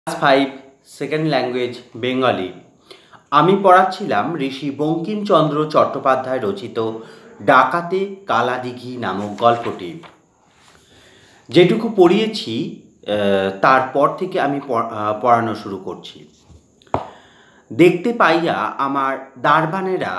Class 5 second language Bengali. আমি পড়াচ্ছিলাম ঋষি বঙ্কিমচন্দ্র চট্টোপাধ্যায় রচিত ডাকাতে কালাদিঘি নামক গল্পটি। যেটুকু পড়িয়েছি তারপর থেকে আমি পড়ানো শুরু করছি। দেখতে পাইয়া আমার দারবানেরা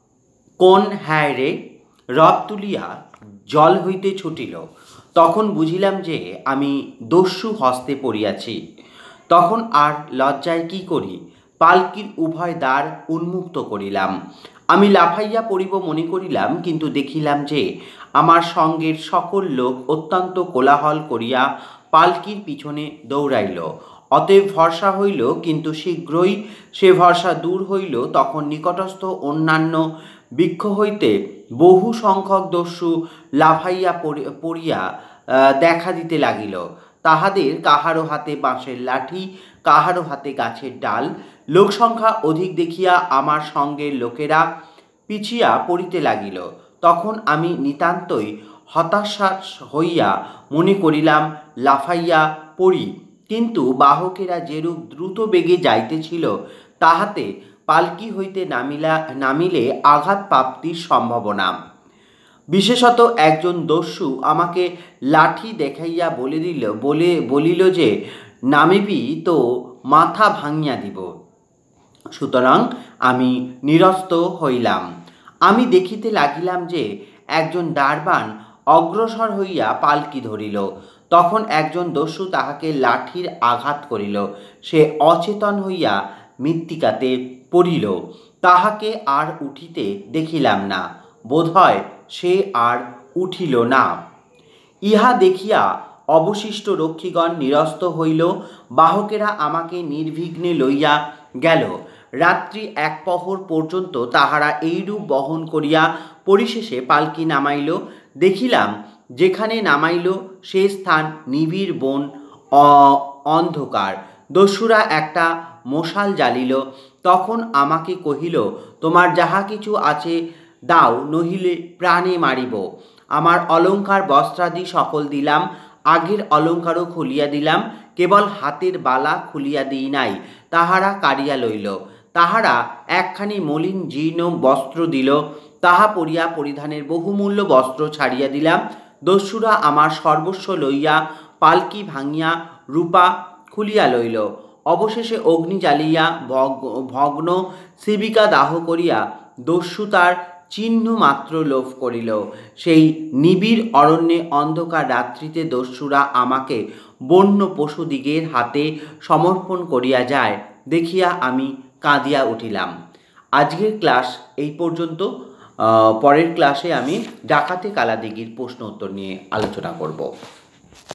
কোন হ্যায় রে রব তুলিয়া জল হইতে ছুটিল। তখন বুঝিলাম যে আমি দস্যু হস্তে পড়িয়াছি। তখন আর লজ্জায় কি করি, পালকির উভয় দ্বার উন্মুক্ত করিলাম। আমি লাফাইয়া পড়িব মনে করিলাম, কিন্তু দেখিলাম যে আমার সঙ্গের সকল লোক অত্যন্ত কোলাহল করিয়া পালকির পিছনে দৌড়াইল। অতএব ভরসা হইল, কিন্তু শীঘ্রই সে ভরসা দূর হইল। তখন নিকটস্থ অন্যান্য বৃক্ষ হইতে বহু সংখ্যক দস্যু লাফাইয়া পড়িয়া দেখা দিতে লাগিল। তাহাদের কাহারো হাতে বাঁশের লাঠি, কাহারো হাতে গাছের ডাল। লোকসংখ্যা অধিক দেখিয়া আমার সঙ্গের লোকেরা পিছিয়া পড়িতে লাগিল। তখন আমি নিতান্তই হতাশ হইয়া মনে করিলাম লাফাইয়া পড়ি, কিন্তু বাহকেরা যেরূপ দ্রুত বেগে যাইতেছিল, তাহাতে পালকি হইতে নামিলে আঘাত প্রাপ্তির সম্ভাবনা। বিশেষত একজন দস্যু আমাকে লাঠি দেখাইয়া বলিল যে নামিবি তো মাথা ভাঙিয়া দিব। সুতরাং আমি নিরস্ত হইলাম। আমি দেখিতে লাগিলাম যে একজন দারবান অগ্রসর হইয়া পালকি ধরিল। তখন একজন দস্যু তাহাকে লাঠির আঘাত করিল। সে অচেতন হইয়া মৃত্তিকাতে পড়িল। তাহাকে আর উঠিতে দেখিলাম না। বোধহয় সে আর উঠিল না। ইহা দেখিয়া অবশিষ্ট রক্ষীগণ নিরস্ত হইল। বাহকেরা আমাকে নির্বিঘ্নে লইয়া গেল। রাত্রি 1 প্রহর পর্যন্ত তাহারা এইরূপ বহন করিয়া পরিশেষে পালকি নামাইল। দেখিলাম যেখানে নামাইল সে স্থান নিবিড় বন, অন্ধকার। দস্যুরা একটা মশাল জ্বালিল। তখন আমাকে কহিল, তোমার যাহা কিছু আছে দাও, নহিলে প্রাণে মারিব। আমার অলঙ্কার বস্ত্রাদি সকল দিলাম। আগের অলঙ্কারও খুলিয়া দিলাম, কেবল হাতের বালা খুলিয়া দিই নাই, তাহারা কাড়িয়া লইল। তাহারা একখানি মলিন জীর্ণ বস্ত্র দিল, তাহা পরিয়া পরিধানের বহুমূল্য বস্ত্র ছাড়িয়া দিলাম। দস্যুরা আমার সর্বস্ব লইয়া পালকি ভাঙিয়া রূপা খুলিয়া লইল। অবশেষে অগ্নি জ্বালিয়া ভগ্ন শিবিকা দাহ করিয়া দস্যু তার চিহ্ন মাত্র লোপ করিল। সেই নিবিড় অরণ্যে অন্ধকার রাত্রিতে দস্যুরা আমাকে বন্য পশুদিগের হাতে সমর্পণ করিয়া যায় দেখিয়া আমি কাঁদিয়া উঠিলাম। আজকের ক্লাস এই পর্যন্ত। পরের ক্লাসে আমি ডাকাতে কালাদিঘির প্রশ্ন উত্তর নিয়ে আলোচনা করব।